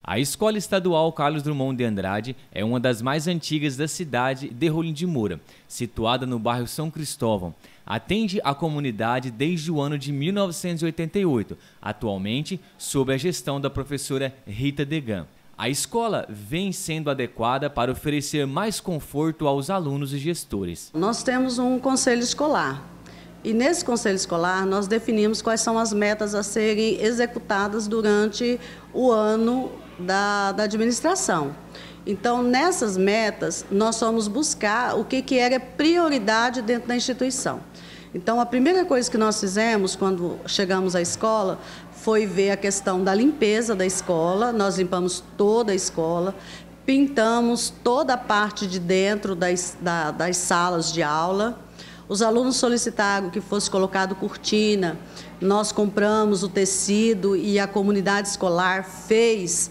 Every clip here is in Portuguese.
A Escola Estadual Carlos Drummond de Andrade é uma das mais antigas da cidade de Rolim de Moura, situada no bairro São Cristóvão. Atende a comunidade desde o ano de 1988, atualmente sob a gestão da professora Rita Degan. A escola vem sendo adequada para oferecer mais conforto aos alunos e gestores. Nós temos um conselho escolar e nesse conselho escolar nós definimos quais são as metas a serem executadas durante o ano da administração. Então, nessas metas, nós fomos buscar o que era prioridade dentro da instituição. Então, a primeira coisa que nós fizemos quando chegamos à escola foi ver a questão da limpeza da escola. Nós limpamos toda a escola, pintamos toda a parte de dentro das salas de aula. Os alunos solicitaram que fosse colocado cortina, nós compramos o tecido e a comunidade escolar fez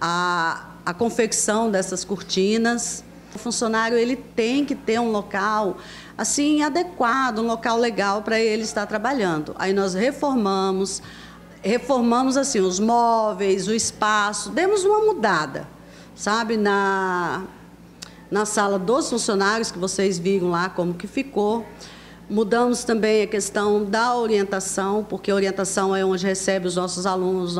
a confecção dessas cortinas. O funcionário ele tem que ter um local assim adequado, um local legal para ele estar trabalhando. Aí nós reformamos assim os móveis, o espaço, demos uma mudada, sabe, na sala dos funcionários que vocês viram lá como que ficou. Mudamos também a questão da orientação, porque a orientação é onde recebe os nossos alunos.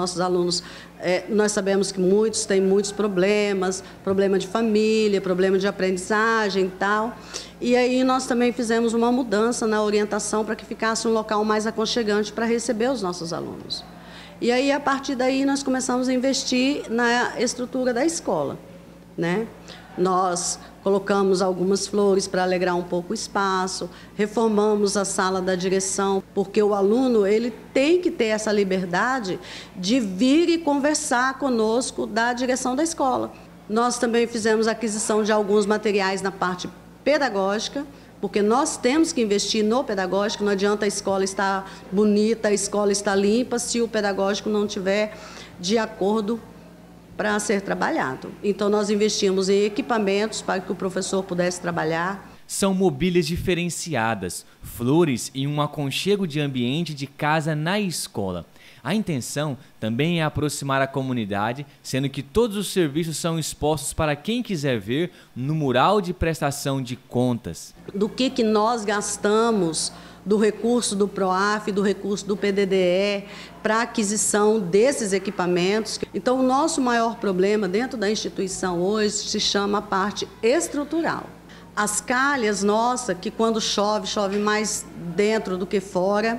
Nós sabemos que muitos têm muitos problemas, problema de família, problema de aprendizagem e tal. E aí nós também fizemos uma mudança na orientação para que ficasse um local mais aconchegante para receber os nossos alunos. E aí, a partir daí, nós começamos a investir na estrutura da escola, né? Nós colocamos algumas flores para alegrar um pouco o espaço, reformamos a sala da direção, porque o aluno ele tem que ter essa liberdade de vir e conversar conosco da direção da escola. Nós também fizemos aquisição de alguns materiais na parte pedagógica, porque nós temos que investir no pedagógico. Não adianta a escola estar bonita, a escola estar limpa, se o pedagógico não tiver de acordo para ser trabalhado. Então, nós investimos em equipamentos para que o professor pudesse trabalhar. São mobílias diferenciadas, flores e um aconchego de ambiente de casa na escola. A intenção também é aproximar a comunidade, sendo que todos os serviços são expostos para quem quiser ver no mural de prestação de contas. Do que nós gastamos do recurso do PROAF, do recurso do PDDE, para aquisição desses equipamentos. Então, o nosso maior problema dentro da instituição hoje se chama a parte estrutural. As calhas, nossa, que quando chove, chove mais dentro do que fora.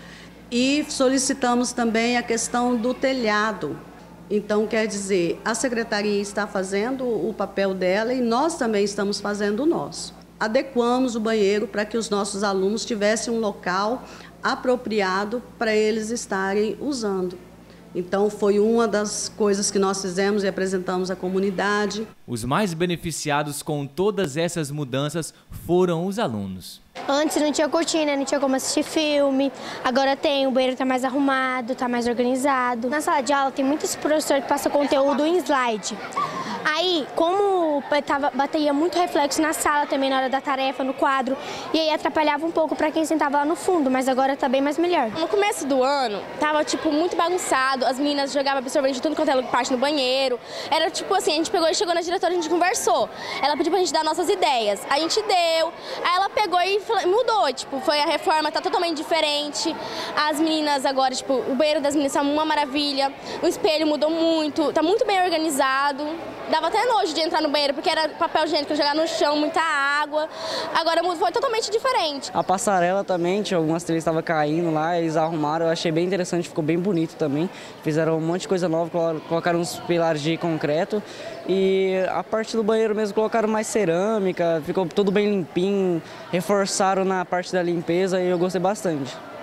E solicitamos também a questão do telhado. Então, quer dizer, a secretaria está fazendo o papel dela e nós também estamos fazendo o nosso. Adequamos o banheiro para que os nossos alunos tivessem um local apropriado para eles estarem usando. Então, foi uma das coisas que nós fizemos e apresentamos à comunidade. Os mais beneficiados com todas essas mudanças foram os alunos. Antes não tinha cortina, não tinha como assistir filme, agora tem, o banheiro está mais arrumado, está mais organizado. Na sala de aula tem muitos professores que passam conteúdo em slide. Aí, como batia muito reflexo na sala também na hora da tarefa, no quadro, e aí atrapalhava um pouco para quem sentava lá no fundo, mas agora está bem mais melhor. No começo do ano, tava tipo muito bagunçado, as meninas jogavam absorvente de tudo quanto é parte no banheiro. Era tipo assim, a gente pegou e chegou na diretora, a gente conversou. Ela pediu pra gente dar nossas ideias, a gente deu, aí ela pegou e mudou, tipo, foi a reforma, tá totalmente diferente. As meninas agora, tipo, o banheiro das meninas tá uma maravilha, o espelho mudou muito, tá muito bem organizado. Dava até nojo de entrar no banheiro, porque era papel higiênico, jogar no chão, muita água. Agora foi totalmente diferente. A passarela também, tinha algumas trilhas que estavam caindo lá, eles arrumaram, eu achei bem interessante, ficou bem bonito também. Fizeram um monte de coisa nova, colocaram uns pilares de concreto. E a parte do banheiro mesmo colocaram mais cerâmica, ficou tudo bem limpinho, reforçaram na parte da limpeza e eu gostei bastante.